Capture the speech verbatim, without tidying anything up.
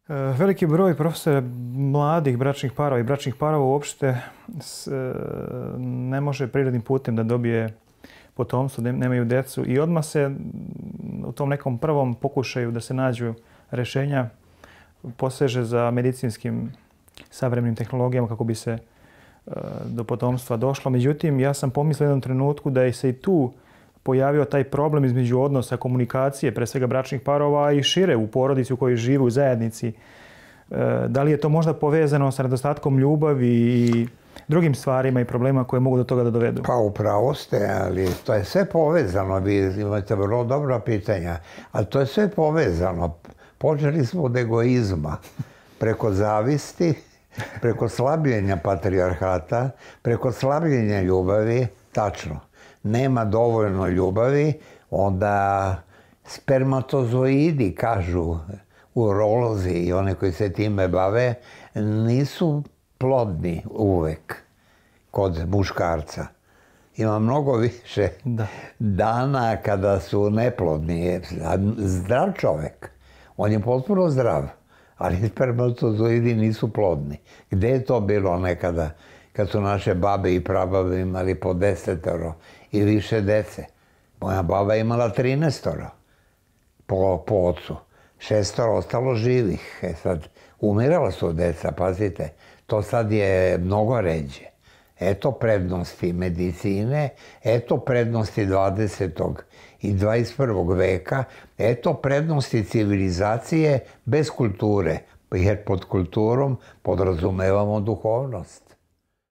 Veliki broj profesora mladih bračnih parova i bračnih parova uopšte ne može prirodnim putem da dobije potomstvo, nemaju decu i odmah se u tom nekom prvom pokušaju da se nađu rješenja poseže za medicinskim savremenim tehnologijama kako bi se do potomstva došlo. Međutim, ja sam pomislio u jednom trenutku da je se i tu pojavio taj problem između odnosa komunikacije, pre svega bračnih parova i šire u porodici u kojoj žive u zajednici. Da li je to možda povezano sa nedostatkom ljubavi i drugim stvarima i problema koje mogu do toga da dovedu? Pa upravo ste, ali to je sve povezano. Vi imate vrlo dobra pitanja, ali to je sve povezano. Počeli smo od egoizma, preko zavisti, preko slabljenja patrijarhata, preko slabljenja ljubavi, tačno. Nema dovoljno ljubavi, onda spermatozoidi, kažu urolozi i one koji se time bave, nisu plodni uvek kod muškarca. Ima mnogo više da. dana kada su neplodni. Zdrav čovek, on je potpuno zdrav, ali spermatozoidi nisu plodni. Gde je to bilo nekada kad su naše babe i prababe imali po desetoro i više dece? Moja baba imala trinaestoro po, po ocu. Šestoro ostalo živih. E sad, umirala su deca, pazite. To sad je mnogo ređe. Eto prednosti medicine, eto prednosti dvadesetog i dvadeset prvog veka, eto prednosti civilizacije bez kulture, jer pod kulturom podrazumevamo duhovnost.